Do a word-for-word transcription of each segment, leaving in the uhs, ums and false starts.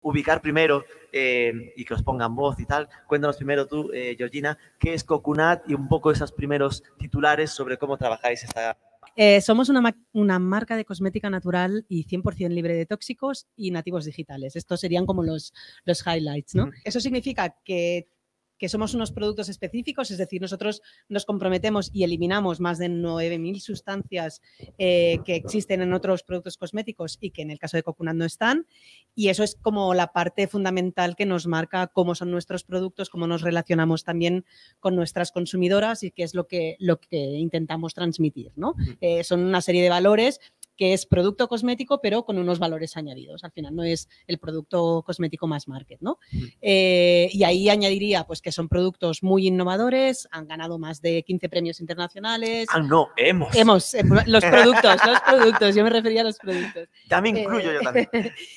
ubicar primero eh, y que os pongan voz y tal. Cuéntanos primero tú, eh, Georgina, qué es Coconut y un poco esos primeros titulares sobre cómo trabajáis esta... Eh, somos una, una marca de cosmética natural y cien por ciento libre de tóxicos y nativos digitales. Estos serían como los, los highlights, ¿no? Uh-huh. Eso significa que que somos unos productos específicos, es decir, nosotros nos comprometemos y eliminamos más de nueve mil sustancias eh, que existen en otros productos cosméticos y que en el caso de Coconut no están, y eso es como la parte fundamental que nos marca cómo son nuestros productos, cómo nos relacionamos también con nuestras consumidoras y qué es lo que, lo que intentamos transmitir, ¿no? Eh, son una serie de valores que es producto cosmético, pero con unos valores añadidos. Al final no es el producto cosmético más market, ¿no? Mm. Eh, y ahí añadiría pues, que son productos muy innovadores, han ganado más de quince premios internacionales. Ah, no, hemos. Hemos, eh, los productos, los productos, yo me refería a los productos. Ya me incluyo eh, yo también.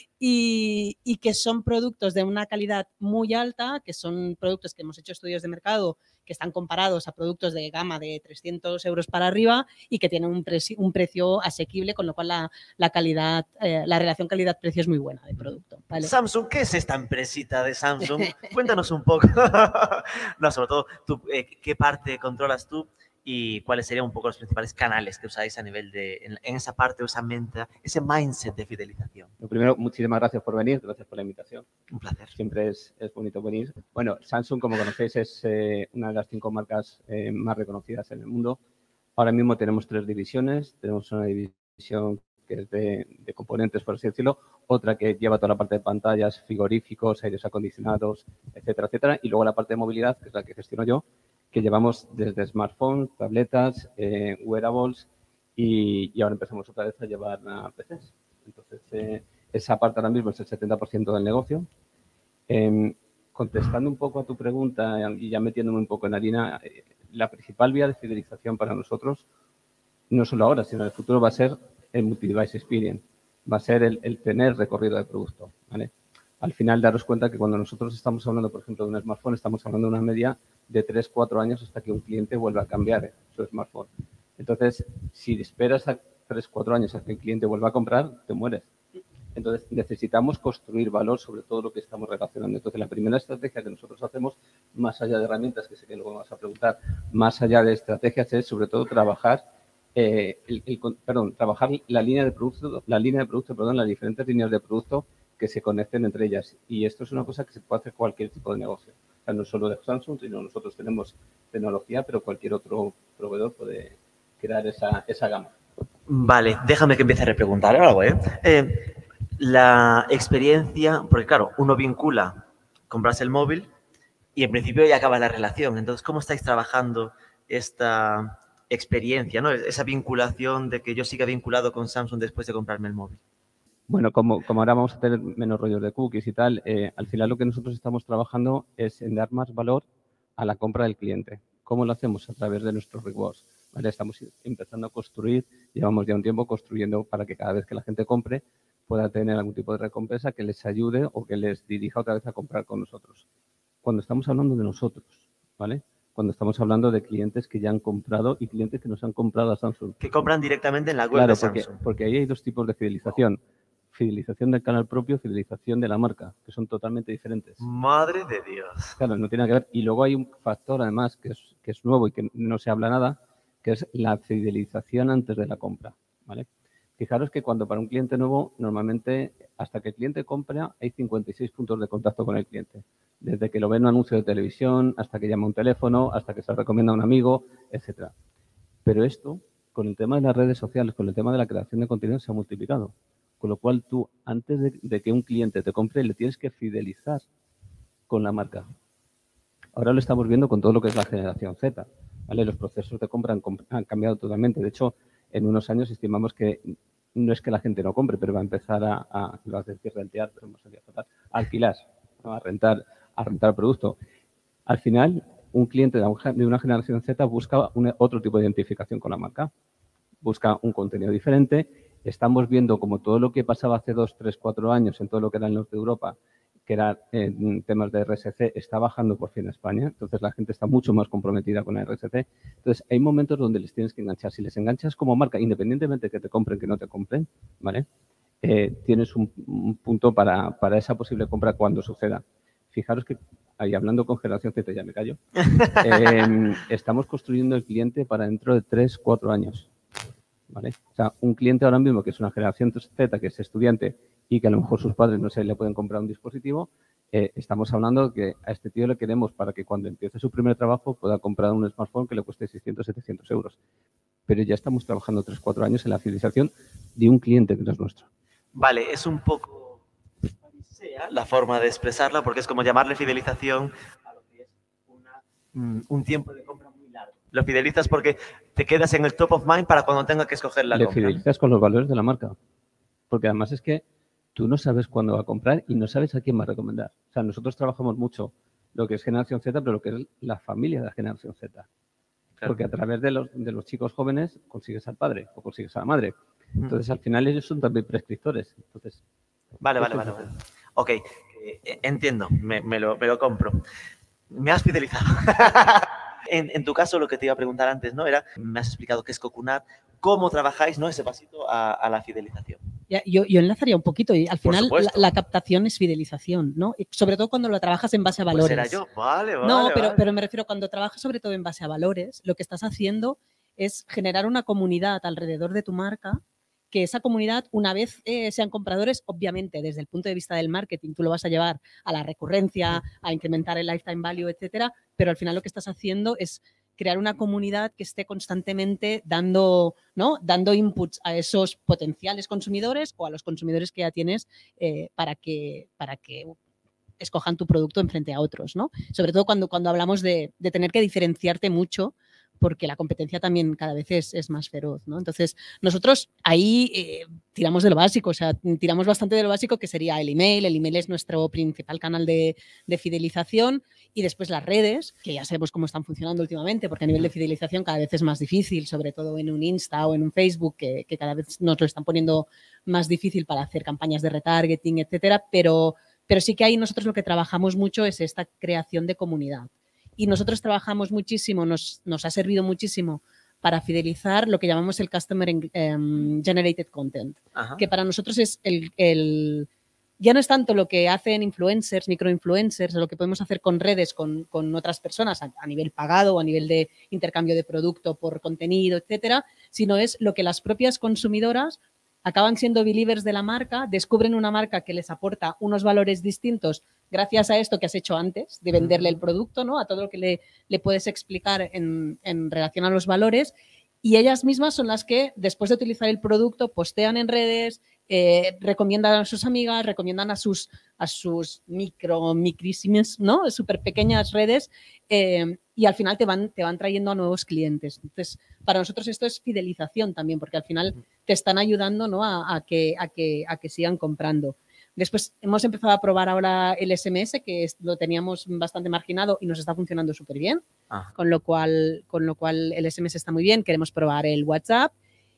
Y, y que son productos de una calidad muy alta, que son productos que hemos hecho estudios de mercado que están comparados a productos de gama de trescientos euros para arriba y que tienen un, preci un precio asequible, con lo cual la, la calidad, eh, la relación calidad-precio es muy buena de producto. ¿Vale? Samsung, ¿qué es esta empresita de Samsung? Cuéntanos un poco. No, sobre todo, tú, eh, ¿qué parte controlas tú? Y cuáles serían un poco los principales canales que usáis a nivel de, en, en esa parte o esa mente, ese mindset de fidelización. Lo primero, muchísimas gracias por venir, gracias por la invitación. Un placer. Siempre es, es bonito venir. Bueno, Samsung, como conocéis, es eh, una de las cinco marcas eh, más reconocidas en el mundo. Ahora mismo tenemos tres divisiones. Tenemos una división que es de, de componentes, por así decirlo, otra que lleva toda la parte de pantallas, frigoríficos, aires acondicionados, etcétera, etcétera. Y luego la parte de movilidad, que es la que gestiono yo, que llevamos desde smartphones, tabletas, eh, wearables y, y ahora empezamos otra vez a llevar a P Cs. Entonces, eh, esa parte ahora mismo es el setenta por ciento del negocio. Eh, contestando un poco a tu pregunta y ya metiéndome un poco en harina, eh, la principal vía de fidelización para nosotros, no solo ahora, sino en el futuro, va a ser el multi-device experience, va a ser el, el tener recorrido de producto, ¿vale? Al final, daros cuenta que cuando nosotros estamos hablando, por ejemplo, de un smartphone, estamos hablando de una media de tres, cuatro años hasta que un cliente vuelva a cambiar su smartphone. Entonces, si esperas a tres, cuatro años hasta que el cliente vuelva a comprar, te mueres. Entonces, necesitamos construir valor sobre todo lo que estamos relacionando. Entonces, la primera estrategia que nosotros hacemos, más allá de herramientas, que sé que luego vas a preguntar, más allá de estrategias, es sobre todo trabajar, eh, el, el, perdón, trabajar la línea de producto, la línea de producto, perdón, las diferentes líneas de producto que se conecten entre ellas. Y esto es una cosa que se puede hacer cualquier tipo de negocio. O sea, no solo de Samsung, sino nosotros tenemos tecnología, pero cualquier otro proveedor puede crear esa, esa gama. Vale, déjame que empiece a repreguntar algo, ¿eh? eh La experiencia, porque claro, uno vincula, compras el móvil y en principio ya acaba la relación. Entonces, ¿cómo estáis trabajando esta experiencia, ¿no? Esa vinculación de que yo siga vinculado con Samsung después de comprarme el móvil. Bueno, como, como ahora vamos a tener menos rollos de cookies y tal, eh, al final lo que nosotros estamos trabajando es en dar más valor a la compra del cliente. ¿Cómo lo hacemos? A través de nuestros rewards, ¿vale? Estamos empezando a construir, llevamos ya un tiempo construyendo para que cada vez que la gente compre pueda tener algún tipo de recompensa que les ayude o que les dirija otra vez a comprar con nosotros. Cuando estamos hablando de nosotros, ¿vale? Cuando estamos hablando de clientes que ya han comprado y clientes que nos han comprado a Samsung. Que compran directamente en la web claro, de Samsung. Porque, porque ahí hay dos tipos de fidelización. Fidelización del canal propio, fidelización de la marca, que son totalmente diferentes. Madre de Dios. Claro, no tiene nada que ver. Y luego hay un factor, además, que es, que es nuevo y que no se habla nada, que es la fidelización antes de la compra, ¿vale? Fijaros que cuando para un cliente nuevo, normalmente, hasta que el cliente compra, hay cincuenta y seis puntos de contacto con el cliente. Desde que lo ve en un anuncio de televisión, hasta que llama un teléfono, hasta que se lo recomienda a un amigo, etcétera. Pero esto, con el tema de las redes sociales, con el tema de la creación de contenido, se ha multiplicado. Con lo cual, tú, antes de, de que un cliente te compre, le tienes que fidelizar con la marca. Ahora lo estamos viendo con todo lo que es la generación Z, ¿vale? Los procesos de compra han, han cambiado totalmente. De hecho, en unos años estimamos que no es que la gente no compre, pero va a empezar a, a lo vas a decir rentear, pero no sería fatal, a alquilar, ¿no? a rentar, a rentar producto. Al final, un cliente de una generación Z busca un, otro tipo de identificación con la marca. Busca un contenido diferente. Estamos viendo como todo lo que pasaba hace dos, tres, cuatro años en todo lo que era el norte de Europa, que era en temas de R S C, está bajando por fin en España. Entonces, la gente está mucho más comprometida con el R S C. Entonces, hay momentos donde les tienes que enganchar. Si les enganchas como marca, independientemente de que te compren, que no te compren, ¿vale? eh, tienes un, un punto para, para esa posible compra cuando suceda. Fijaros que, ahí hablando con Generación Z, ya me callo, eh, estamos construyendo el cliente para dentro de tres, cuatro años. ¿Vale? O sea, un cliente ahora mismo que es una Generación Z, que es estudiante y que a lo mejor sus padres no se le pueden comprar un dispositivo, eh, estamos hablando que a este tío le queremos para que cuando empiece su primer trabajo pueda comprar un smartphone que le cueste seiscientos, setecientos euros. Pero ya estamos trabajando tres, cuatro años en la fidelización de un cliente que no es nuestro. Vale, es un poco sea la forma de expresarla, porque es como llamarle fidelización a lo que es una, mm, un tiempo de compra muy largo. Lo fidelizas porque te quedas en el top of mind para cuando tenga que escoger la Le compra. Le fidelizas con los valores de la marca. Porque además es que tú no sabes cuándo va a comprar y no sabes a quién va a recomendar. O sea, nosotros trabajamos mucho lo que es Generación Z, pero lo que es la familia de la Generación Z. Claro. Porque a través de los, de los chicos jóvenes consigues al padre o consigues a la madre. Entonces, al final, ellos son también prescriptores. Entonces, vale, vale, vale, vale. Ok, eh, entiendo, me, me, lo, me lo compro. Me has fidelizado. en, en tu caso, lo que te iba a preguntar antes, ¿no? Era, me has explicado qué es Coconut, cómo trabajáis, ¿no? Ese pasito a, a la fidelización. Ya, yo, yo enlazaría un poquito y al final la, la captación es fidelización, ¿no? Y sobre todo cuando lo trabajas en base a valores. Pues era yo, vale, vale. No, pero, vale. pero me refiero cuando trabajas sobre todo en base a valores, lo que estás haciendo es generar una comunidad alrededor de tu marca, que esa comunidad, una vez eh, sean compradores, obviamente desde el punto de vista del marketing, tú lo vas a llevar a la recurrencia, a incrementar el lifetime value, etcétera, pero al final lo que estás haciendo es crear una comunidad que esté constantemente dando, ¿no? dando inputs a esos potenciales consumidores o a los consumidores que ya tienes eh, para que, para que escojan tu producto en frente a otros, ¿no? Sobre todo cuando, cuando hablamos de, de tener que diferenciarte mucho, porque la competencia también cada vez es, es más feroz, ¿no? Entonces, nosotros ahí eh, tiramos de lo básico, o sea, tiramos bastante de lo básico, que sería el email. El email es nuestro principal canal de, de fidelización, y después las redes, que ya sabemos cómo están funcionando últimamente, porque a nivel de fidelización cada vez es más difícil, sobre todo en un Insta o en un Facebook, que, que cada vez nos lo están poniendo más difícil para hacer campañas de retargeting, etcétera, pero, pero sí que ahí nosotros lo que trabajamos mucho es esta creación de comunidad. Y nosotros trabajamos muchísimo, nos, nos ha servido muchísimo para fidelizar lo que llamamos el Customer um, Generated Content, Ajá. que para nosotros es el, el... Ya no es tanto lo que hacen influencers, microinfluencers, o lo que podemos hacer con redes, con, con otras personas a, a nivel pagado o a nivel de intercambio de producto por contenido, etcétera, sino es lo que las propias consumidoras acaban siendo believers de la marca, descubren una marca que les aporta unos valores distintos gracias a esto que has hecho antes, de venderle el producto, ¿no? A todo lo que le, le puedes explicar en, en relación a los valores, y ellas mismas son las que, después de utilizar el producto, postean en redes, eh, recomiendan a sus amigas, recomiendan a sus, a sus micro, micrísimas, ¿no? Súper pequeñas redes, eh, y al final te van, te van trayendo a nuevos clientes. Entonces, para nosotros esto es fidelización también, porque al final te están ayudando, ¿no? a, a, que, a, que, a que sigan comprando. Después hemos empezado a probar ahora el S M S, que es, lo teníamos bastante marginado y nos está funcionando súper bien, ah. con, lo cual, con lo cual el S M S está muy bien. Queremos probar el WhatsApp,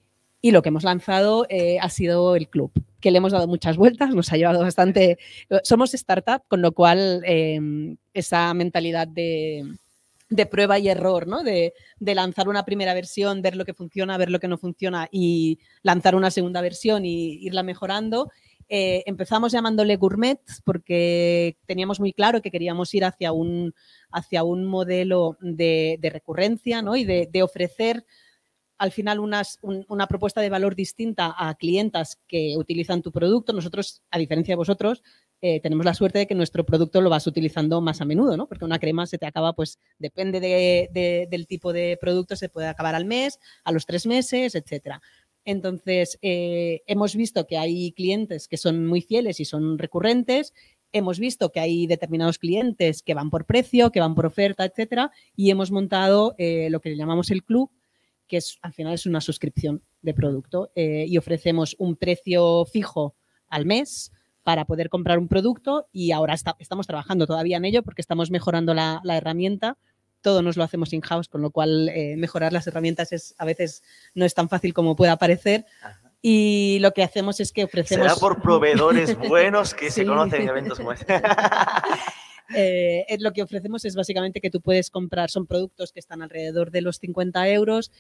y lo que hemos lanzado eh, ha sido el club, que le hemos dado muchas vueltas, nos ha llevado bastante... Somos startup, con lo cual eh, esa mentalidad de... de prueba y error, ¿no? De, de lanzar una primera versión, ver lo que funciona, ver lo que no funciona y lanzar una segunda versión y irla mejorando. Eh, empezamos llamándole Gourmet porque teníamos muy claro que queríamos ir hacia un, hacia un modelo de, de recurrencia, ¿no? Y de, de ofrecer al final unas, un, una propuesta de valor distinta a clientas que utilizan tu producto. Nosotros, a diferencia de vosotros, Eh, tenemos la suerte de que nuestro producto lo vas utilizando más a menudo, ¿no? Porque una crema se te acaba, pues depende de, de, del tipo de producto, se puede acabar al mes, a los tres meses, etcétera. Entonces, eh, hemos visto que hay clientes que son muy fieles y son recurrentes, hemos visto que hay determinados clientes que van por precio, que van por oferta, etcétera, y hemos montado eh, lo que llamamos el club, que es, al final es una suscripción de producto, eh, y ofrecemos un precio fijo al mes para poder comprar un producto, y ahora está, estamos trabajando todavía en ello porque estamos mejorando la, la herramienta. Todo nos lo hacemos in-house, con lo cual eh, mejorar las herramientas es, a veces no es tan fácil como pueda parecer. Ajá. Y lo que hacemos es que ofrecemos... Será por proveedores buenos que sí. se conocen en eventos como este. Eh, lo que ofrecemos es básicamente que tú puedes comprar, son productos que están alrededor de los cincuenta euros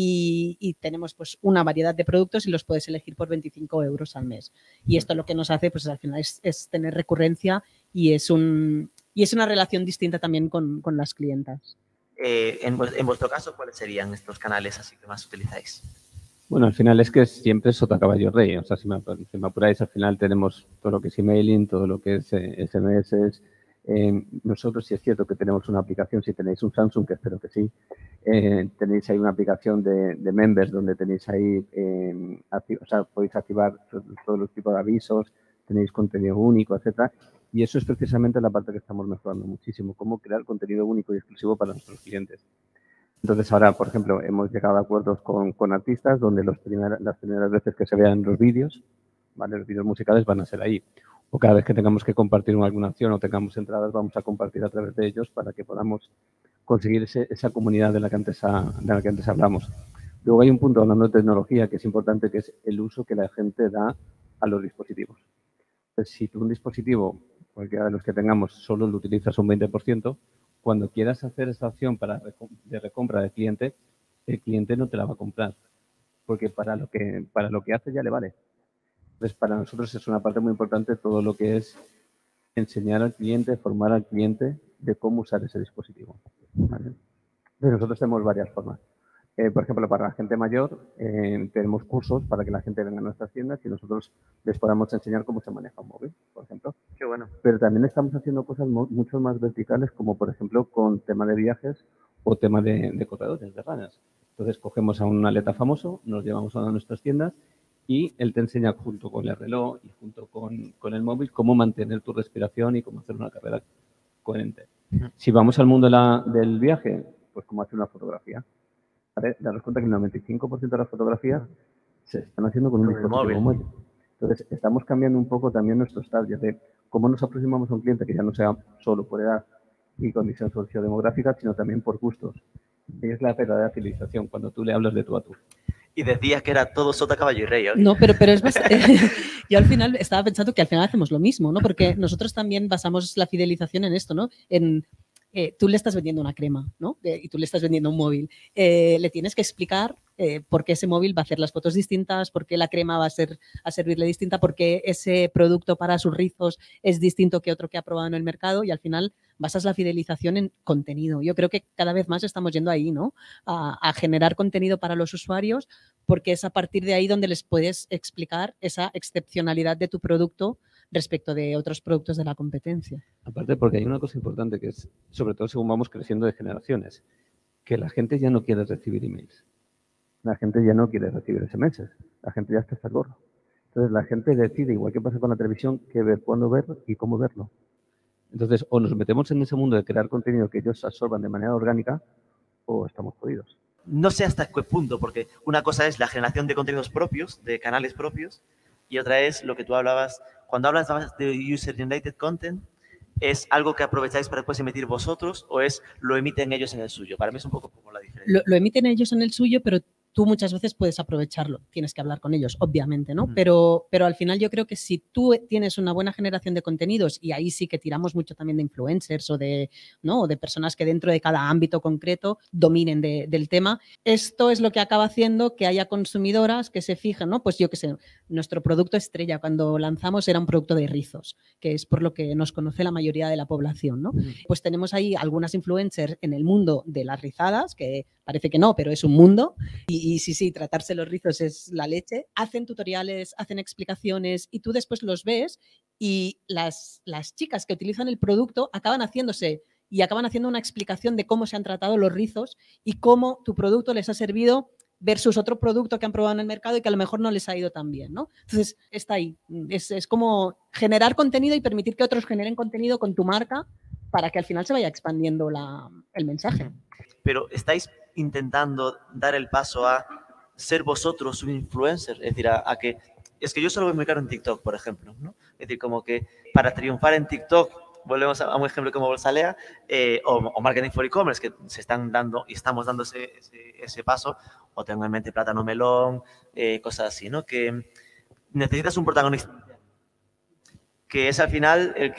y, y tenemos pues una variedad de productos y los puedes elegir por veinticinco euros al mes. Y esto lo que nos hace pues al final es, es tener recurrencia y es, un, y es una relación distinta también con, con las clientas. Eh, en, en vuestro caso, ¿cuáles serían estos canales así que más utilizáis? Bueno, al final es que siempre es sota caballo rey. O sea, si me, si me apuráis, al final tenemos todo lo que es emailing, todo lo que es eh, S M S. Eh, nosotros sí es cierto que tenemos una aplicación, si tenéis un Samsung, que espero que sí, eh, tenéis ahí una aplicación de, de members donde tenéis ahí, eh, acti- o sea, podéis activar todos los tipos de avisos, tenéis contenido único, etcétera. Y eso es precisamente la parte que estamos mejorando muchísimo, cómo crear contenido único y exclusivo para nuestros clientes. Entonces, ahora, por ejemplo, hemos llegado a acuerdos con, con artistas donde los primer, las primeras veces que se vean los vídeos, ¿vale? Los vídeos musicales van a ser ahí. O cada vez que tengamos que compartir alguna acción o tengamos entradas, vamos a compartir a través de ellos para que podamos conseguir ese, esa comunidad de la, que antes ha, de la que antes hablamos. Luego hay un punto, hablando de tecnología, que es importante, que es el uso que la gente da a los dispositivos. Entonces, si tú un dispositivo, cualquiera de los que tengamos, solo lo utilizas un veinte por ciento, cuando quieras hacer esa acción para, de recompra del cliente, el cliente no te la va a comprar, porque para lo que, para lo que hace ya le vale. Entonces, para nosotros es una parte muy importante todo lo que es enseñar al cliente, formar al cliente de cómo usar ese dispositivo, ¿vale? Entonces, nosotros tenemos varias formas. Eh, por ejemplo, para la gente mayor, eh, tenemos cursos para que la gente venga a nuestras tiendas y nosotros les podamos enseñar cómo se maneja un móvil, por ejemplo. Qué bueno. Pero también estamos haciendo cosas mucho más verticales, como por ejemplo con tema de viajes o tema de, de corredores, de runners. Entonces, cogemos a un atleta famoso, nos llevamos a una de nuestras tiendas y él te enseña junto con el reloj y junto con, con el móvil cómo mantener tu respiración y cómo hacer una carrera coherente. Uh-huh. Si vamos al mundo de la, del viaje, pues cómo hacer una fotografía. ¿Vale? Daros cuenta que el noventa y cinco por ciento de las fotografías se están haciendo con un con dispositivo móvil. Entonces, estamos cambiando un poco también nuestros targets de cómo nos aproximamos a un cliente que ya no sea solo por edad y condición sociodemográfica, sino también por gustos. Y es la verdadera civilización, cuando tú le hablas de tú a tú. Y decías que era todo sota, caballo y rey, ¿eh? No, pero, pero es bastante... Yo al final estaba pensando que al final hacemos lo mismo, ¿no? Porque nosotros también basamos la fidelización en esto, ¿no? En... Eh, tú le estás vendiendo una crema, ¿no? Eh, y tú le estás vendiendo un móvil. Eh, le tienes que explicar eh, por qué ese móvil va a hacer las fotos distintas, por qué la crema va a, ser, a servirle distinta, por qué ese producto para sus rizos es distinto que otro que ha probado en el mercado y al final basas la fidelización en contenido. Yo creo que cada vez más estamos yendo ahí, ¿no? A, a generar contenido para los usuarios porque es a partir de ahí donde les puedes explicar esa excepcionalidad de tu producto respecto de otros productos de la competencia. Aparte porque hay una cosa importante que es, sobre todo según vamos creciendo de generaciones, que la gente ya no quiere recibir emails. La gente ya no quiere recibir S M S. La gente ya está hasta el gorro. Entonces la gente decide, igual que pasa con la televisión, qué ver, cuándo ver y cómo verlo. Entonces o nos metemos en ese mundo de crear contenido que ellos absorban de manera orgánica o estamos jodidos. No sé hasta qué punto, porque una cosa es la generación de contenidos propios, de canales propios, y otra es lo que tú hablabas, cuando hablas de user-generated content, ¿es algo que aprovecháis para después emitir vosotros o es lo emiten ellos en el suyo? Para mí es un poco como la diferencia. Lo, lo emiten ellos en el suyo, pero tú muchas veces puedes aprovecharlo. Tienes que hablar con ellos, obviamente, ¿no? Mm. Pero, pero al final yo creo que si tú tienes una buena generación de contenidos, y ahí sí que tiramos mucho también de influencers o de, ¿no? o de personas que dentro de cada ámbito concreto dominen de, del tema, esto es lo que acaba haciendo que haya consumidoras que se fijan, ¿no? Pues yo qué sé, nuestro producto estrella cuando lanzamos era un producto de rizos, que es por lo que nos conoce la mayoría de la población, ¿no? Mm. Pues tenemos ahí algunas influencers en el mundo de las rizadas, que parece que no, pero es un mundo, y Y sí, sí, tratarse los rizos es la leche. Hacen tutoriales, hacen explicaciones y tú después los ves y las, las chicas que utilizan el producto acaban haciéndose y acaban haciendo una explicación de cómo se han tratado los rizos y cómo tu producto les ha servido versus otro producto que han probado en el mercado y que a lo mejor no les ha ido tan bien, ¿no? Entonces, está ahí. Es, es como generar contenido y permitir que otros generen contenido con tu marca para que al final se vaya expandiendo la, el mensaje. Pero estáis intentando dar el paso a ser vosotros un influencer, es decir, a, a que, es que yo solo voy muy claro en TikTok, por ejemplo, ¿no? Es decir, como que para triunfar en TikTok, volvemos a, a un ejemplo como Bolsalea, eh, o, o Marketing for E-Commerce, que se están dando y estamos dando ese, ese, ese paso, o tengo en mente Plátano Melón, eh, cosas así, ¿no? Que necesitas un protagonista, que es al final el que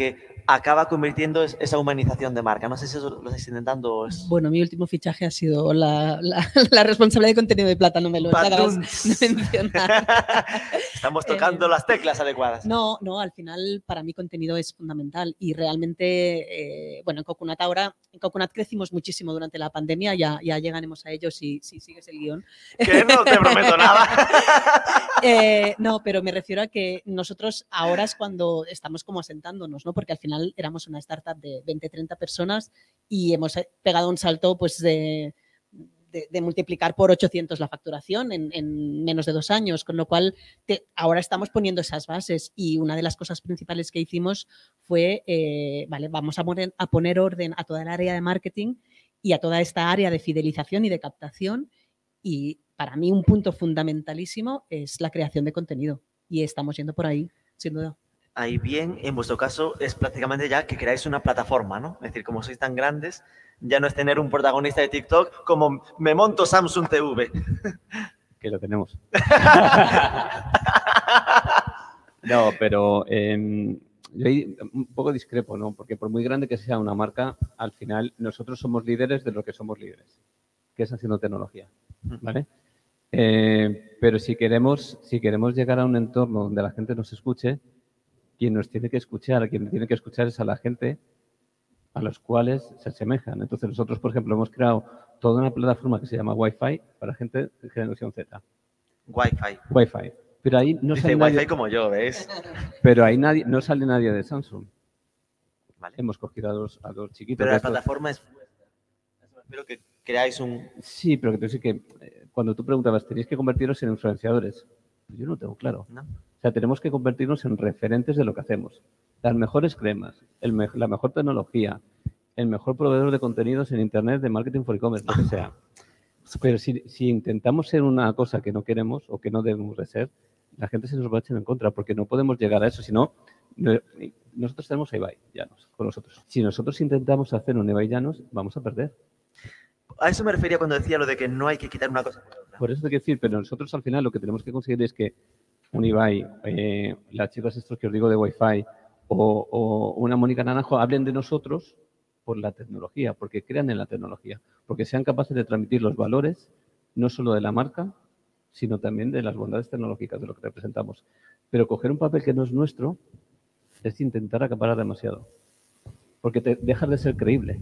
acaba convirtiendo es- esa humanización de marca. No sé si eso lo estáis intentando o es... Bueno, mi último fichaje ha sido la, la, la responsable de contenido de Plátano Melón. que acabas de mencionar. Estamos tocando Eh, las teclas adecuadas. No, no, al final para mí contenido es fundamental y realmente, eh, bueno, en Coconut ahora, en Coconut crecimos muchísimo durante la pandemia, ya, ya llegaremos a ello si, si sigues el guión. Que no te prometo nada. Eh, no, pero me refiero a que nosotros ahora es cuando estamos como asentándonos, ¿no? Porque al final éramos una startup de veinte, treinta personas y hemos pegado un salto pues de, de, de multiplicar por ochocientos la facturación en, en menos de dos años, con lo cual te, ahora estamos poniendo esas bases y una de las cosas principales que hicimos fue, eh, vale, vamos a poner, a poner orden a toda el área de marketing y a toda esta área de fidelización y de captación. Y para mí un punto fundamentalísimo es la creación de contenido. Y estamos yendo por ahí, sin duda. Ahí bien, en vuestro caso es prácticamente ya que creáis una plataforma, ¿no? Es decir, como sois tan grandes, ya no es tener un protagonista de TikTok como me monto Samsung T V. Que lo tenemos. No, pero eh, yo ahí un poco discrepo, ¿no? Porque por muy grande que sea una marca, al final nosotros somos líderes de lo que somos líderes, que es haciendo tecnología, ¿vale? Eh, pero si queremos, si queremos llegar a un entorno donde la gente nos escuche, quien nos tiene que escuchar, quien tiene que escuchar es a la gente a los cuales se asemejan. Entonces nosotros, por ejemplo, hemos creado toda una plataforma que se llama Wi-Fi para gente de generación Z. Wi-Fi. Wi-Fi. Pero ahí no Dice sale Wi-Fi nadie, como yo, ¿ves? pero ahí nadie, no sale nadie de Samsung. Vale. Hemos cogido a dos, a dos chiquitos. Pero de la estos. plataforma es vuestra. Espero que creáis un... Sí, pero que tú sí que, eh, cuando tú preguntabas, ¿tenéis que convertiros en influenciadores? Pues yo no tengo claro. ¿no? O sea, tenemos que convertirnos en referentes de lo que hacemos. Las mejores cremas, el me- la mejor tecnología, el mejor proveedor de contenidos en Internet, de marketing for e-commerce, lo que sea. Pero si, si intentamos ser una cosa que no queremos o que no debemos de ser, la gente se nos va a echar en contra porque no podemos llegar a eso. Si no, no- nosotros tenemos a Ibai Llanos con nosotros. Si nosotros intentamos hacer un Ibai Llanos, vamos a perder. A eso me refería cuando decía lo de que no hay que quitar una cosa por otra. Por eso te quiero decir, pero nosotros al final lo que tenemos que conseguir es que un Ibai, eh, las chicas estos que os digo de Wi-Fi o, o una Mónica Naranjo hablen de nosotros por la tecnología, porque crean en la tecnología, porque sean capaces de transmitir los valores, no solo de la marca, sino también de las bondades tecnológicas de lo que representamos. Pero coger un papel que no es nuestro es intentar acaparar demasiado, porque te dejas de ser creíble.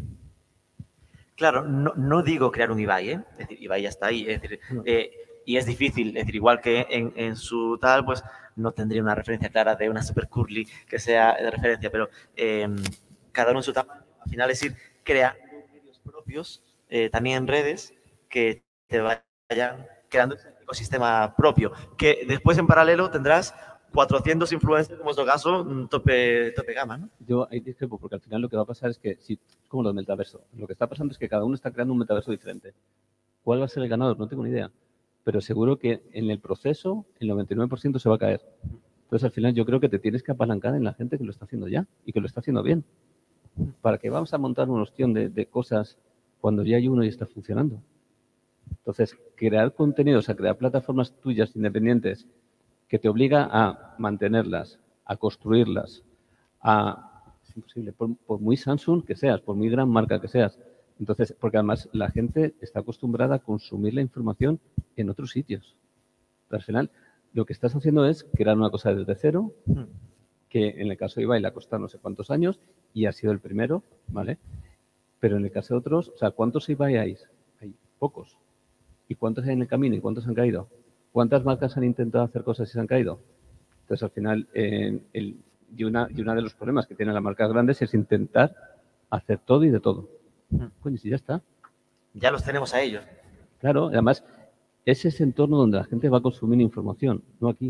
Claro, no, no digo crear un Ibai, ¿eh? Es decir, Ibai ya está ahí. Es decir, eh, y es difícil, es decir, igual que en, en su tal, pues no tendría una referencia clara de una super curly que sea de referencia, pero eh, cada uno en su tamaño. Al final es ir creando medios propios, eh, también en redes, que te vayan creando ese ecosistema propio, que después en paralelo tendrás cuatrocientos influencers, en vuestro caso, tope, tope gama, ¿no? Yo ahí discrepo, porque al final lo que va a pasar es que, si, como lo del metaverso, lo que está pasando es que cada uno está creando un metaverso diferente. ¿Cuál va a ser el ganador? No tengo ni idea. Pero seguro que en el proceso el noventa y nueve por ciento se va a caer. Entonces, al final yo creo que te tienes que apalancar en la gente que lo está haciendo ya y que lo está haciendo bien. ¿Para qué vamos a montar una opción de, de cosas cuando ya hay uno y está funcionando? Entonces, crear contenidos, a crear plataformas tuyas independientes que te obliga a mantenerlas, a construirlas, a... Es imposible, por, por muy Samsung que seas, por muy gran marca que seas. Entonces, porque además la gente está acostumbrada a consumir la información en otros sitios. Pero al final, lo que estás haciendo es crear una cosa desde cero, que en el caso de Ibai le ha costado no sé cuántos años y ha sido el primero, ¿vale? Pero en el caso de otros, o sea, ¿cuántos Ibai hay? Hay pocos. ¿Y cuántos hay en el camino y cuántos han caído? ¿Cuántas marcas han intentado hacer cosas y se han caído? Entonces, al final, eh, el, y, una, y uno de los problemas que tienen las marcas grandes es intentar hacer todo y de todo. Coño, si ya está. Ya los tenemos a ellos. Claro, además, es ese entorno donde la gente va a consumir información, no aquí.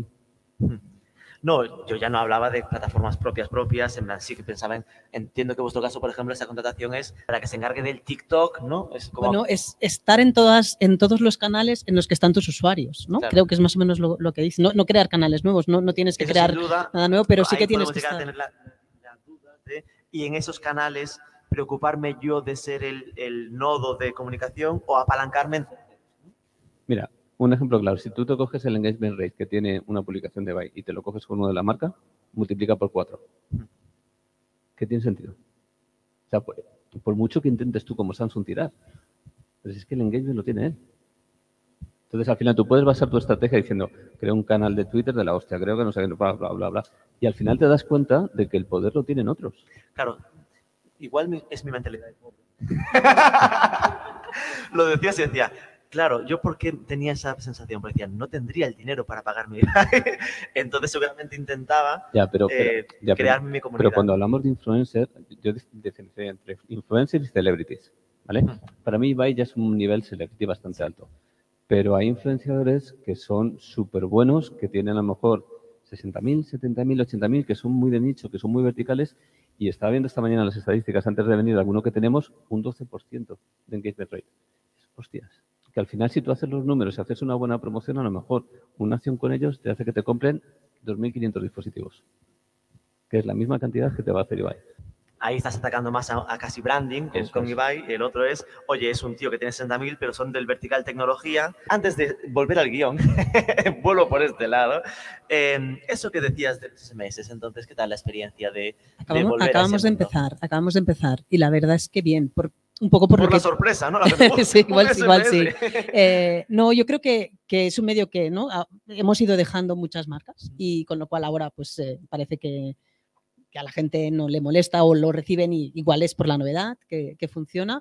No, yo ya no hablaba de plataformas propias propias, en plan, sí que pensaba en, entiendo que en vuestro caso, por ejemplo, esa contratación es para que se encargue del TikTok, ¿no? Es como... Bueno, es estar en todas, en todos los canales en los que están tus usuarios, ¿no? Claro. Creo que es más o menos lo, lo que dice. No, no crear canales nuevos, no, no tienes que Eso crear sin duda, nada nuevo, pero sí ahí que tienes podemos que llegar estar. a tener la, la duda de, y en esos canales preocuparme yo de ser el, el nodo de comunicación o apalancarme en... Mira, un ejemplo claro, si tú te coges el engagement rate que tiene una publicación de Ibai y te lo coges con uno de la marca, multiplica por cuatro. ¿Qué tiene sentido? O sea, por, por mucho que intentes tú como Samsung tirar, pero si es que el engagement lo tiene él. Entonces, al final, tú puedes basar tu estrategia diciendo, creo un canal de Twitter de la hostia, creo que no sé qué, bla, bla, bla, bla. Y al final te das cuenta de que el poder lo tienen otros. Claro, igual mi, es mi mentalidad. Lo decías y decía, claro, yo porque tenía esa sensación, porque decía, no tendría el dinero para pagarme. Entonces, seguramente intentaba ya, pero, eh, pero, ya, crearme pero, mi comunidad. Pero cuando hablamos de influencer, yo diferencio entre influencers y celebrities, ¿vale? Hmm. Para mí, Ibai ya es un nivel celebrity bastante alto. Pero hay influenciadores que son súper buenos, que tienen a lo mejor sesenta mil, setenta mil, ochenta mil, que son muy de nicho, que son muy verticales. Y estaba viendo esta mañana las estadísticas antes de venir, alguno que tenemos un doce por ciento de engagement rate. Hostias, que al final si tú haces los números y haces una buena promoción, a lo mejor una acción con ellos te hace que te compren dos mil quinientos dispositivos, que es la misma cantidad que te va a hacer Ibai. Ahí estás atacando más a, a casi branding con, con Ibai. El otro es, oye, es un tío que tiene sesenta mil, pero son del vertical tecnología. Antes de volver al guión, vuelvo por este lado. Eh, eso que decías de los S M S, entonces, ¿qué tal la experiencia de, acabamos, de volver acabamos a ese de mundo? empezar, acabamos de empezar. Y la verdad es que bien, por, un poco por, por lo la que... sorpresa, ¿no? La sí, igual, igual sí. Eh, no, yo creo que, que es un medio que ¿no? hemos ido dejando muchas marcas y con lo cual ahora pues eh, parece que que a la gente no le molesta o lo reciben y igual es por la novedad que, que funciona.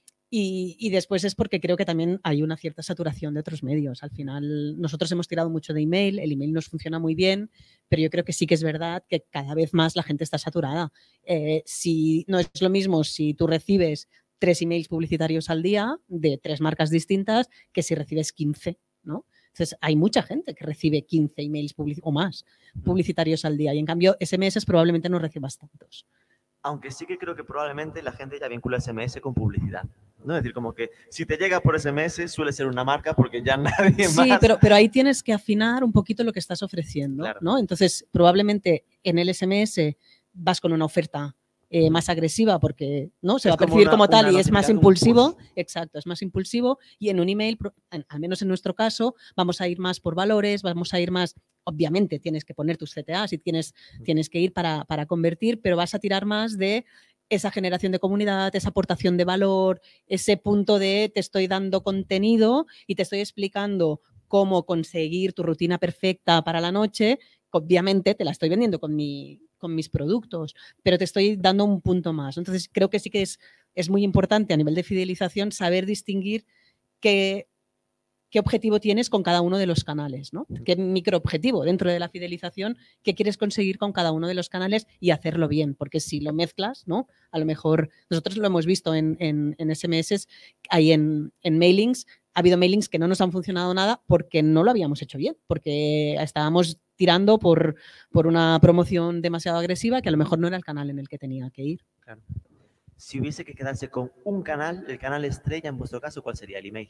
Y, y después es porque creo que también hay una cierta saturación de otros medios. Al final nosotros hemos tirado mucho de email, el email nos funciona muy bien, pero yo creo que sí que es verdad que cada vez más la gente está saturada. Eh, si no es lo mismo si tú recibes tres emails publicitarios al día de tres marcas distintas que si recibes quince, ¿no? Entonces, hay mucha gente que recibe quince emails o más publicitarios al día y en cambio S M S probablemente no recibas tantos. Aunque sí que creo que probablemente la gente ya vincula S M S con publicidad. ¿No? Es decir, como que si te llega por S M S suele ser una marca porque ya nadie sí, más... Sí, pero, pero ahí tienes que afinar un poquito lo que estás ofreciendo, claro. ¿no? Entonces, probablemente en el S M S vas con una oferta eh, más agresiva porque no se es va a percibir como, una, como tal y es más impulsivo. Exacto, es más impulsivo. Y en un email, al menos en nuestro caso, vamos a ir más por valores, vamos a ir más... Obviamente tienes que poner tus C T As y tienes, tienes que ir para, para convertir, pero vas a tirar más de esa generación de comunidad, esa aportación de valor, ese punto de te estoy dando contenido y te estoy explicando cómo conseguir tu rutina perfecta para la noche. Obviamente te la estoy vendiendo con, mi, con mis productos, pero te estoy dando un punto más. Entonces creo que sí que es, es muy importante a nivel de fidelización saber distinguir qué, qué objetivo tienes con cada uno de los canales, ¿no? Qué microobjetivo dentro de la fidelización que quieres conseguir con cada uno de los canales y hacerlo bien, porque si lo mezclas, ¿no? A lo mejor nosotros lo hemos visto en, en, en S M S, hay en, en mailings, ha habido mailings que no nos han funcionado nada porque no lo habíamos hecho bien, porque estábamos tirando por, por una promoción demasiado agresiva que a lo mejor no era el canal en el que tenía que ir. Claro. Si hubiese que quedarse con un canal, el canal estrella en vuestro caso, ¿cuál sería? El email.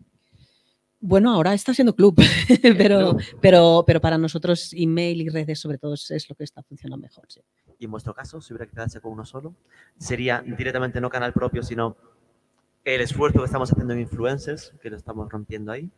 Bueno, ahora está siendo club, pero, pero, pero para nosotros email y redes sobre todo es lo que está funcionando mejor. Sí. Y en vuestro caso, si hubiera que quedarse con uno solo, ¿sería directamente no canal propio, sino el esfuerzo que estamos haciendo en influencers, que lo estamos rompiendo ahí?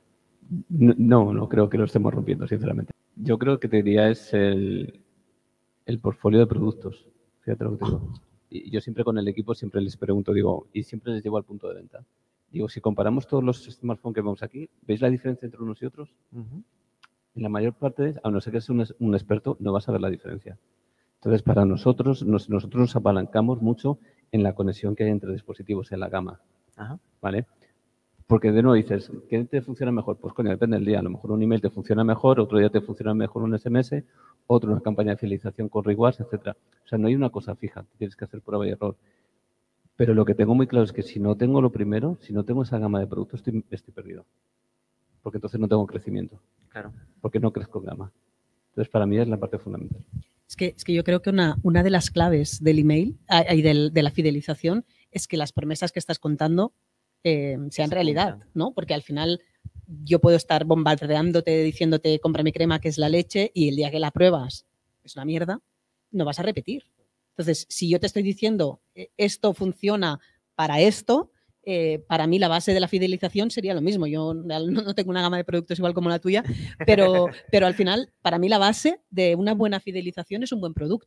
No, no creo que lo estemos rompiendo, sinceramente. Yo creo que te diría es el, el portfolio de productos. Fíjate lo que te digo. Y yo siempre con el equipo siempre les pregunto, digo, y siempre les llevo al punto de venta. Digo, si comparamos todos los smartphones que vemos aquí, ¿veis la diferencia entre unos y otros? Uh-huh. En la mayor parte, a no ser que seas un, un experto, no vas a ver la diferencia. Entonces, para nosotros, nos, nosotros nos apalancamos mucho en la conexión que hay entre dispositivos en la gama. Uh-huh. ¿Vale? Porque de nuevo dices, ¿qué te funciona mejor? Pues coño, depende del día. A lo mejor un email te funciona mejor, otro día te funciona mejor un S M S, otro una campaña de fidelización con rewards, etcétera. O sea, no hay una cosa fija. Tienes que hacer prueba y error. Pero lo que tengo muy claro es que si no tengo lo primero, si no tengo esa gama de productos, estoy, estoy perdido. Porque entonces no tengo crecimiento. Claro. Porque no crezco en gama. Entonces, para mí es la parte fundamental. Es que, es que yo creo que una, una de las claves del email y del, de la fidelización es que las promesas que estás contando eh, sean Se realidad, cumplan. ¿No? Porque al final yo puedo estar bombardeándote, diciéndote compra mi crema, que es la leche, y el día que la pruebas es una mierda, no vas a repetir. Entonces, si yo te estoy diciendo esto funciona para esto, eh, para mí la base de la fidelización sería lo mismo. Yo no tengo una gama de productos igual como la tuya, pero, pero al final, para mí la base de una buena fidelización es un buen producto.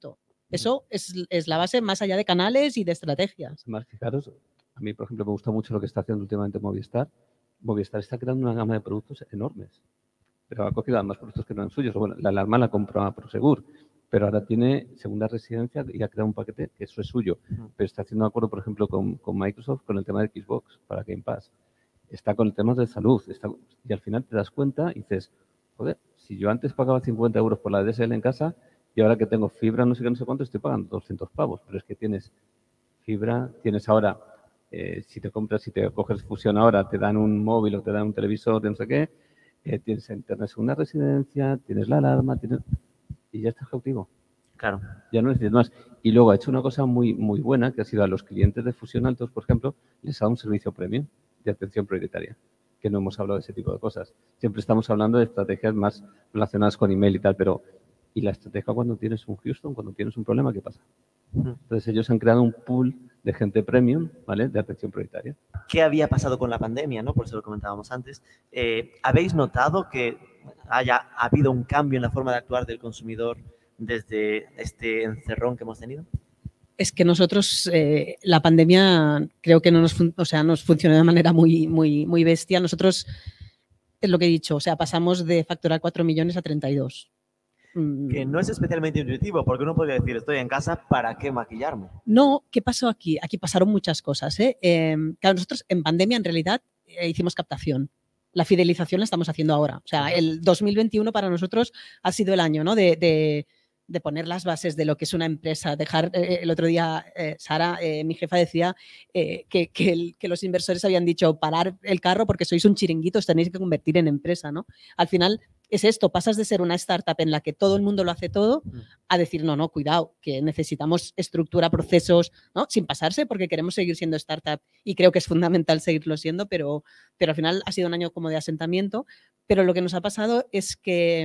Eso es, es la base más allá de canales y de estrategias. Más fijaros, a mí, por ejemplo, me gusta mucho lo que está haciendo últimamente Movistar. Movistar está creando una gama de productos enormes, pero ha cogido además productos que no eran suyos. Bueno, la alarma la compró a Prosegur, pero ahora tiene segunda residencia y ha creado un paquete que eso es suyo. Pero está haciendo un acuerdo, por ejemplo, con, con Microsoft con el tema de Xbox para Game Pass. Está con el tema de salud. Está, y al final te das cuenta y dices, joder, si yo antes pagaba cincuenta euros por la D S L en casa y ahora que tengo fibra, no sé qué, no sé cuánto, estoy pagando doscientos pavos. Pero es que tienes fibra, tienes ahora, eh, si te compras, si te coges Fusión ahora, te dan un móvil o te dan un televisor de no sé qué, eh, tienes internet segunda residencia, tienes la alarma, tienes... y ya estás cautivo. Claro. Ya no necesitas más. Y luego ha hecho una cosa muy, muy buena, que ha sido a los clientes de Fusión Altos, por ejemplo, les ha dado un servicio premium de atención prioritaria, que no hemos hablado de ese tipo de cosas. Siempre estamos hablando de estrategias más relacionadas con email y tal, pero ¿y la estrategia cuando tienes un Houston, cuando tienes un problema, qué pasa? Entonces ellos han creado un pool de gente premium, ¿vale?, de atención prioritaria. ¿Qué había pasado con la pandemia, no? Por eso lo comentábamos antes. Eh, ¿Habéis notado que haya habido un cambio en la forma de actuar del consumidor desde este encerrón que hemos tenido? Es que nosotros, eh, la pandemia creo que no nos, o sea, nos funcionó de manera muy, muy, muy bestia. Nosotros, es lo que he dicho, o sea, pasamos de facturar cuatro millones a treinta y dos. Que no es especialmente intuitivo, porque uno podría decir, estoy en casa, ¿para qué maquillarme? No, ¿qué pasó aquí? Aquí pasaron muchas cosas. ¿eh? Eh, claro, nosotros en pandemia en realidad eh, hicimos captación. La fidelización la estamos haciendo ahora. O sea, el dos mil veintiuno para nosotros ha sido el año, ¿no? de, de de poner las bases de lo que es una empresa, dejar, eh, el otro día, eh, Sara, eh, mi jefa decía eh, que, que, el, que los inversores habían dicho parar el carro porque sois un chiringuito, os tenéis que convertir en empresa, ¿no? Al final es esto, pasas de ser una startup en la que todo el mundo lo hace todo a decir, no, no, cuidado, que necesitamos estructura, procesos, ¿no? Sin pasarse porque queremos seguir siendo startup y creo que es fundamental seguirlo siendo, pero, pero al final ha sido un año como de asentamiento, pero lo que nos ha pasado es que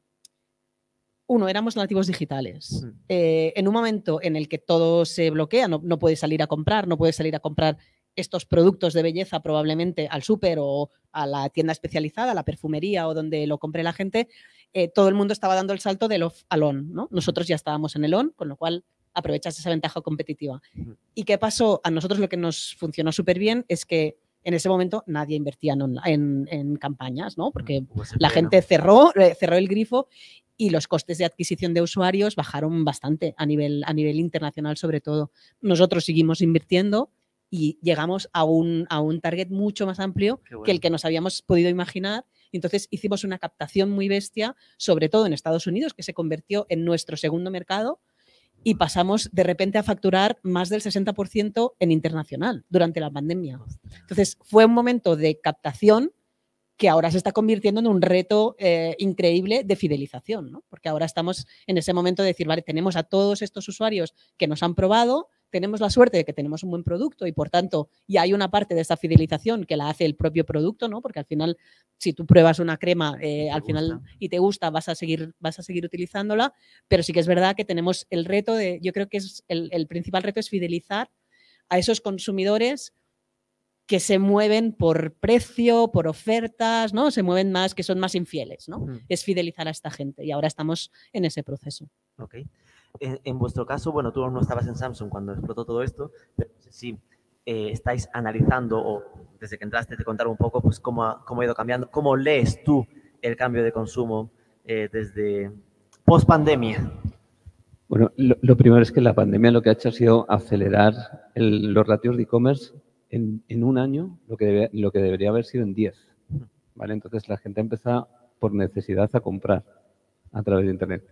uno, éramos nativos digitales. Eh, en un momento en el que todo se bloquea, no, no puedes salir a comprar, no puedes salir a comprar estos productos de belleza probablemente al súper o a la tienda especializada, a la perfumería o donde lo compre la gente, eh, todo el mundo estaba dando el salto del off al on, ¿no? Nosotros ya estábamos en el on, con lo cual aprovechas esa ventaja competitiva. ¿Y qué pasó? A nosotros lo que nos funcionó súper bien es que en ese momento nadie invertía en, en, en campañas, ¿no? Porque la gente cerró, cerró el grifo y los costes de adquisición de usuarios bajaron bastante a nivel, a nivel internacional sobre todo. Nosotros seguimos invirtiendo y llegamos a un, a un target mucho más amplio bueno. que el que nos habíamos podido imaginar. Entonces hicimos una captación muy bestia, sobre todo en Estados Unidos, que se convirtió en nuestro segundo mercado y pasamos de repente a facturar más del sesenta por ciento en internacional durante la pandemia. Entonces fue un momento de captación que ahora se está convirtiendo en un reto eh, increíble de fidelización, ¿no? Porque ahora estamos en ese momento de decir, vale, tenemos a todos estos usuarios que nos han probado, tenemos la suerte de que tenemos un buen producto y, por tanto, ya hay una parte de esta fidelización que la hace el propio producto, ¿no? Porque al final, si tú pruebas una crema eh, al final y te gusta, vas a seguir, vas a seguir utilizándola, pero sí que es verdad que tenemos el reto de, yo creo que es el, el principal reto es fidelizar a esos consumidores que se mueven por precio, por ofertas, ¿no? Se mueven más, que son más infieles, ¿no? Mm. Es fidelizar a esta gente y ahora estamos en ese proceso. Ok. En, en vuestro caso, bueno, tú no estabas en Samsung cuando explotó todo esto, pero no sé si eh, estáis analizando o desde que entraste te contaron un poco pues cómo ha, cómo ha ido cambiando, cómo lees tú el cambio de consumo eh, desde post-pandemia. Bueno, lo, lo primero es que la pandemia lo que ha hecho ha sido acelerar el, los ratios de e-commerce En, en un año lo que, debe, lo que debería haber sido en diez, ¿vale? Entonces la gente empieza por necesidad a comprar a través de Internet.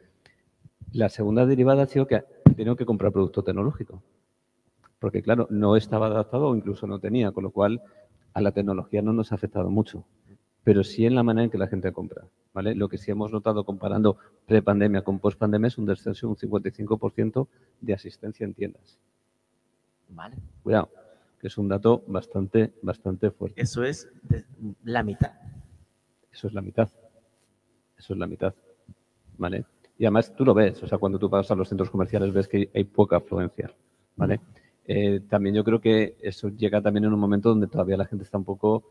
La segunda derivada ha sido que he tenido que comprar producto tecnológico, porque claro, no estaba adaptado o incluso no tenía, con lo cual a la tecnología no nos ha afectado mucho, pero sí en la manera en que la gente compra, ¿vale? Lo que sí hemos notado comparando pre-pandemia con post-pandemia es un descenso de un cincuenta y cinco por ciento de asistencia en tiendas. Vale. Cuidado, que es un dato bastante, bastante fuerte. Eso es la mitad. Eso es la mitad. Eso es la mitad. ¿Vale? Y además tú lo ves, o sea, cuando tú pasas a los centros comerciales ves que hay poca afluencia. ¿Vale? Eh, también yo creo que eso llega también en un momento donde todavía la gente está un poco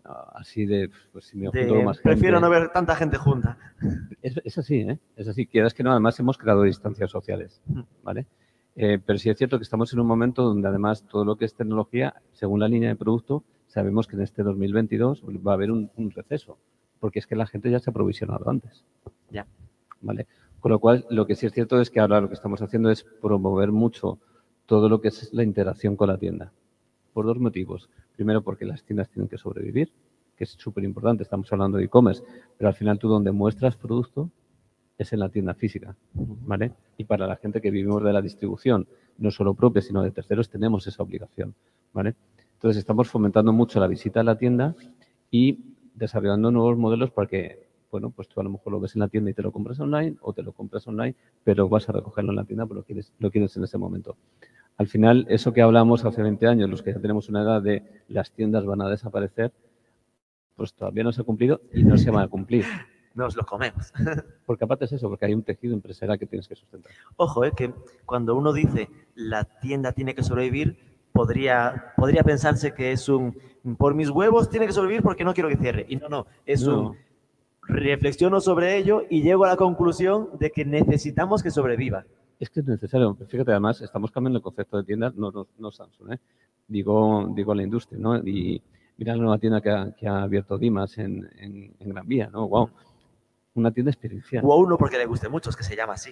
así de, pues si me De, junto con más prefiero gente. no ver tanta gente junta. Es, es así, ¿eh? Es así. Quieras que no, además hemos creado distancias sociales, ¿vale? Eh, pero sí es cierto que estamos en un momento donde además todo lo que es tecnología, según la línea de producto, sabemos que en este dos mil veintidós va a haber un, un receso, porque es que la gente ya se ha aprovisionado antes. Ya. ¿Vale? Con lo cual, lo que sí es cierto es que ahora lo que estamos haciendo es promover mucho todo lo que es la interacción con la tienda. Por dos motivos. Primero, porque las tiendas tienen que sobrevivir, que es súper importante. Estamos hablando de e-commerce, pero al final tú donde muestras producto es en la tienda física, ¿vale? Y para la gente que vivimos de la distribución, no solo propia, sino de terceros, tenemos esa obligación, ¿vale? Entonces, estamos fomentando mucho la visita a la tienda y desarrollando nuevos modelos para que, bueno, pues tú a lo mejor lo ves en la tienda y te lo compras online o te lo compras online, pero vas a recogerlo en la tienda porque lo quieres, lo quieres en ese momento. Al final, eso que hablamos hace veinte años, los que ya tenemos una edad de las tiendas van a desaparecer, pues todavía no se ha cumplido y no se van a cumplir. Nos los comemos. Porque aparte es eso, porque hay un tejido empresarial que tienes que sustentar. Ojo, eh, que cuando uno dice la tienda tiene que sobrevivir, podría, podría pensarse que es un por mis huevos tiene que sobrevivir porque no quiero que cierre. Y no, no, es No. un reflexiono sobre ello y llego a la conclusión de que necesitamos que sobreviva. Es que es necesario. Fíjate, además, estamos cambiando el concepto de tiendas, no, no, no Samsung, ¿eh? Digo, digo la industria, ¿no? Y mira la nueva tienda que ha, que ha abierto Dimas en, en, en Gran Vía, ¿no? Wow. Una tienda experiencial. Wow, no porque le guste mucho, es que se llama así.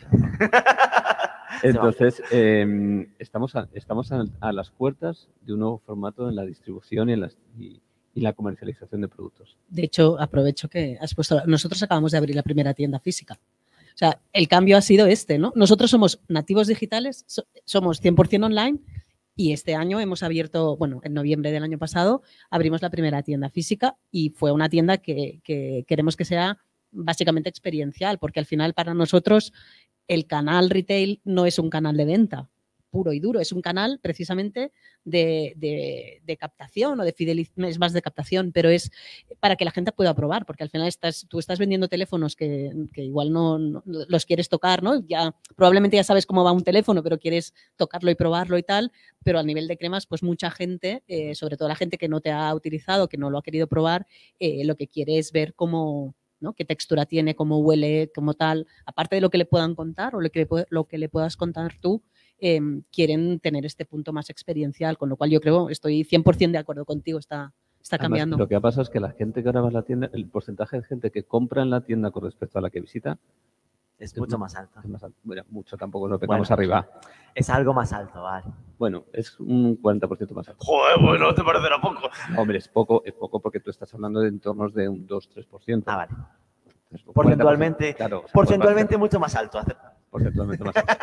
Entonces, eh, estamos, a, estamos a, a las puertas de un nuevo formato en la distribución y en las, y, y la comercialización de productos. De hecho, aprovecho que has puesto... Nosotros acabamos de abrir la primera tienda física. O sea, el cambio ha sido este, ¿no? Nosotros somos nativos digitales, so, somos cien por cien online y este año hemos abierto, bueno, en noviembre del año pasado, abrimos la primera tienda física y fue una tienda que, que queremos que sea básicamente experiencial, porque al final para nosotros el canal retail no es un canal de venta puro y duro, es un canal precisamente de, de, de captación o de fidelización, es más de captación, pero es para que la gente pueda probar, porque al final estás, tú estás vendiendo teléfonos que, que igual no, no los quieres tocar, ¿no? Ya, probablemente ya sabes cómo va un teléfono, pero quieres tocarlo y probarlo y tal, pero a nivel de cremas, pues mucha gente, eh, sobre todo la gente que no te ha utilizado, que no lo ha querido probar, eh, lo que quiere es ver cómo, ¿no? Qué textura tiene, cómo huele, cómo tal, aparte de lo que le puedan contar o lo que le, lo que le puedas contar tú, eh, quieren tener este punto más experiencial, con lo cual yo creo, estoy cien por cien de acuerdo contigo, está, está Además, cambiando. lo que ha pasado es que la gente que ahora va a la tienda, el porcentaje de gente que compra en la tienda con respecto a la que visita es, es mucho más alto. Es más alto. Bueno, mucho tampoco nos pegamos bueno, arriba. Es algo más alto, vale. Bueno, es un cuarenta por ciento más alto. Joder, bueno, ¿te parecerá poco? Hombre, es poco, es poco porque tú estás hablando de entornos de un dos tres por ciento. Ah, vale. Entonces, porcentualmente, claro, o sea, porcentualmente mucho más alto. Porcentualmente más alto.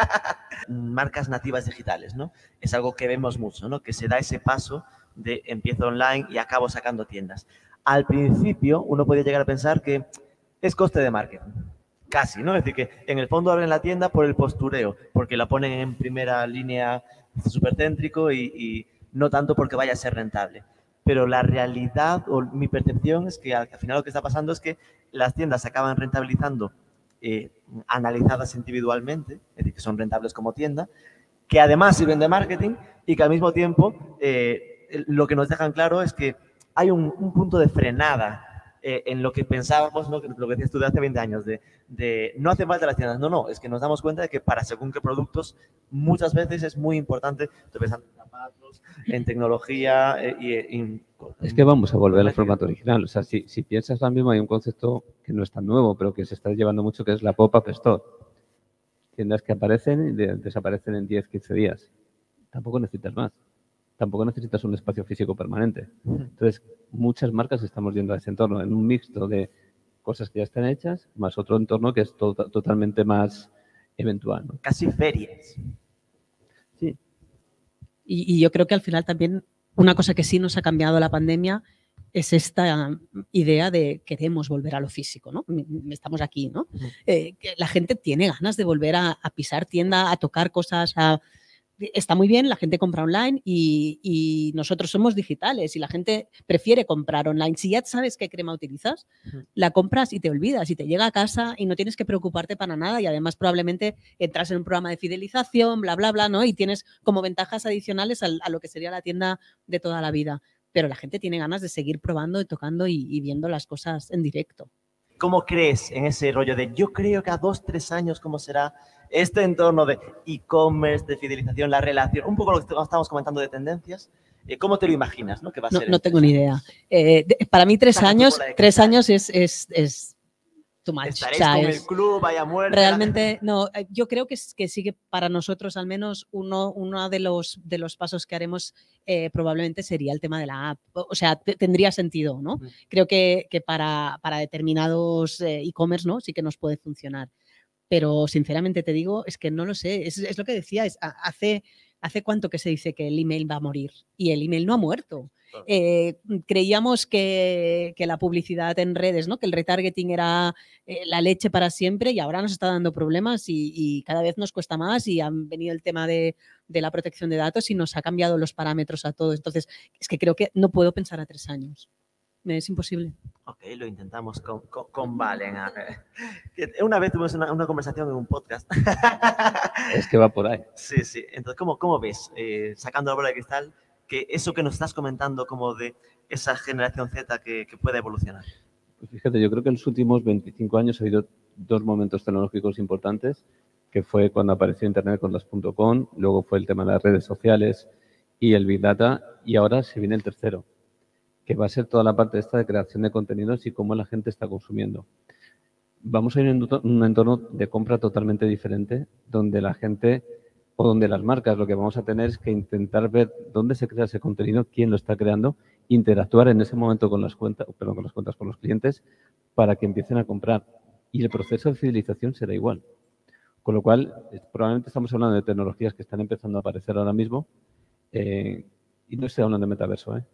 Marcas nativas digitales, ¿no? Es algo que vemos mucho, ¿no? Que se da ese paso de empiezo online y acabo sacando tiendas. Al principio, uno puede llegar a pensar que es coste de marketing. Casi, ¿no? Es decir, que en el fondo abren la tienda por el postureo, porque la ponen en primera línea súper céntrico y, y no tanto porque vaya a ser rentable. Pero la realidad o mi percepción es que al final lo que está pasando es que las tiendas se acaban rentabilizando eh, analizadas individualmente, es decir, que son rentables como tienda, que además sirven de marketing y que al mismo tiempo eh, lo que nos dejan claro es que hay un, un punto de frenada eh, en lo que pensábamos, ¿no? Lo que decías tú de hace veinte años, de, de no hace falta las tiendas. No, no, es que nos damos cuenta de que para según qué productos muchas veces es muy importante, estoy pensando en zapatos, en tecnología eh, y en... Es que vamos a volver al formato original. O sea, si, si piensas ahora mismo hay un concepto que no es tan nuevo, pero que se está llevando mucho, que es la pop-up store. Tiendas que aparecen y de, desaparecen en diez, quince días. Tampoco necesitas más. Tampoco necesitas un espacio físico permanente. Entonces, muchas marcas estamos yendo a ese entorno, en un mixto de cosas que ya están hechas, más otro entorno que es to totalmente más eventual, ¿no? Casi ferias. Sí. Y, y yo creo que al final también una cosa que sí nos ha cambiado la pandemia es esta idea de queremos volver a lo físico, ¿no? Estamos aquí, ¿no? Uh-huh. eh, que la gente tiene ganas de volver a, a pisar tienda, a tocar cosas, a... Está muy bien, la gente compra online y, y nosotros somos digitales y la gente prefiere comprar online. Si ya sabes qué crema utilizas, uh-huh. la compras y te olvidas y te llega a casa y no tienes que preocuparte para nada y además probablemente entras en un programa de fidelización, bla, bla, bla, ¿no? Y tienes como ventajas adicionales a, a lo que sería la tienda de toda la vida. pero la gente tiene ganas de seguir probando, tocando y, y viendo las cosas en directo. ¿Cómo crees en ese rollo de yo creo que a dos, tres años cómo será este entorno de e-commerce, de fidelización, la relación, un poco lo que estábamos comentando de tendencias? ¿Cómo te lo imaginas, no? Que va a No, ser no tengo ni idea. Eh, de, para mí tres años, tres años es, es, es too much. Estaréis o sea, con es, el club, vaya muerte. Realmente, no, yo creo que, que sigue para nosotros al menos uno, uno de, los, de los pasos que haremos eh, probablemente sería el tema de la app. O sea, tendría sentido, ¿no? Mm. Creo que, que para, para determinados eh, e-commerce, ¿no? Sí que nos puede funcionar. Pero sinceramente te digo, es que no lo sé. Es, es lo que decía, es, hace... ¿Hace cuánto que se dice que el email va a morir? Y el email no ha muerto. Eh, creíamos que, que la publicidad en redes, ¿no? Que el retargeting era eh, la leche para siempre y ahora nos está dando problemas y, y cada vez nos cuesta más y han venido el tema de, de la protección de datos y nos ha cambiado los parámetros a todos. Entonces, es que creo que no puedo pensar a tres años. Es imposible. Ok, lo intentamos con, con, con Valen. Una vez tuvimos una, una conversación en un podcast. Es que va por ahí. Sí, sí. Entonces, ¿cómo, cómo ves, eh, sacando la bola de cristal, que eso que nos estás comentando como de esa generación Z que, que puede evolucionar? Pues fíjate, yo creo que en los últimos veinticinco años ha habido dos momentos tecnológicos importantes, que fue cuando apareció Internet con las punto com, luego fue el tema de las redes sociales y el Big Data, y ahora se viene el tercero, que va a ser toda la parte esta de creación de contenidos y cómo la gente está consumiendo. Vamos a ir en un entorno de compra totalmente diferente, donde la gente o donde las marcas lo que vamos a tener es que intentar ver dónde se crea ese contenido, quién lo está creando, interactuar en ese momento con las cuentas, perdón, con las cuentas, con los clientes, para que empiecen a comprar. Y el proceso de fidelización será igual. Con lo cual, probablemente estamos hablando de tecnologías que están empezando a aparecer ahora mismo, eh, y no estoy hablando de metaverso, ¿eh?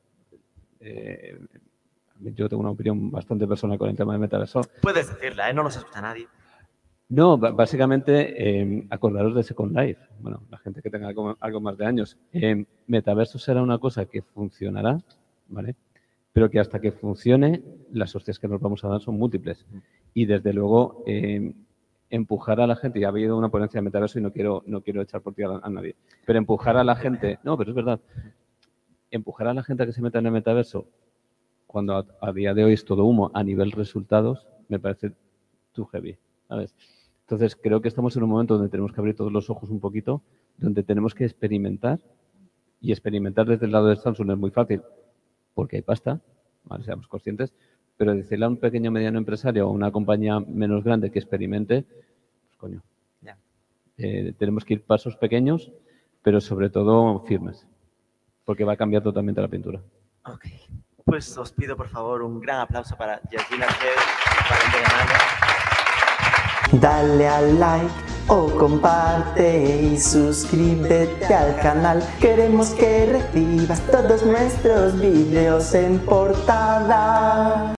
Eh, yo tengo una opinión bastante personal con el tema de metaverso. Puedes decirla, ¿eh? No nos escucha nadie. No, básicamente, eh, acordaros de Second Life. Bueno, la gente que tenga algo, algo más de años. Eh, metaverso será una cosa que funcionará, ¿vale? Pero que hasta que funcione, las hostias que nos vamos a dar son múltiples. Y desde luego, eh, empujar a la gente, ya ha habido una ponencia de metaverso y no quiero, no quiero echar por tierra a nadie, pero empujar a la gente, no, pero es verdad, empujar a la gente a que se meta en el metaverso cuando a, a día de hoy es todo humo a nivel resultados, me parece too heavy, ¿sabes? Entonces, creo que estamos en un momento donde tenemos que abrir todos los ojos un poquito, donde tenemos que experimentar, y experimentar desde el lado de Samsung es muy fácil, porque hay pasta, ¿vale? Seamos conscientes, pero decirle a un pequeño o mediano empresario o a una compañía menos grande que experimente, pues coño, yeah. eh, tenemos que ir pasos pequeños, pero sobre todo firmes, porque va a cambiar totalmente la pintura. Ok, pues os pido por favor un gran aplauso para Georgina Arquer. Dale al like o comparte y suscríbete al canal. Queremos que recibas todos nuestros vídeos en portada.